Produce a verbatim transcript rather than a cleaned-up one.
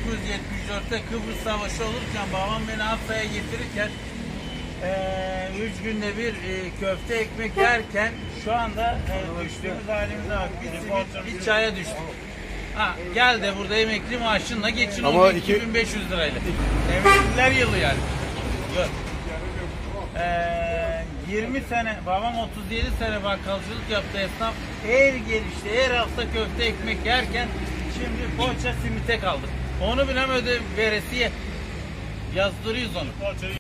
dokuz yüz yetmiş dörtte Kıbrıs Savaşı olurken babam beni Afya'ya getirirken Ee, üç günde bir e, köfte ekmek yerken şu anda e, düştüğümüz halimize bak. Bir simit, bir çaya düştük. Ha, gel de burada emekli maaşınla geçin. Ama iki bin beş yüz lirayla. Emekliler yılı yani. Gör. Ee, yirmi sene, babam otuz yedi sene bakkalcılık yaptı, esnaf her gelişte her hafta köfte ekmek yerken şimdi poğaça simite kaldık. Onu bile öde veresiye yazdırıyoruz onu.